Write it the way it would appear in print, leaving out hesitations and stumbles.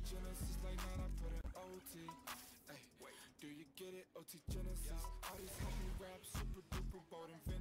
Genesis like 9, I put in OT. Ay, do you get it? OT Genesis. All these happy raps, super duper bold and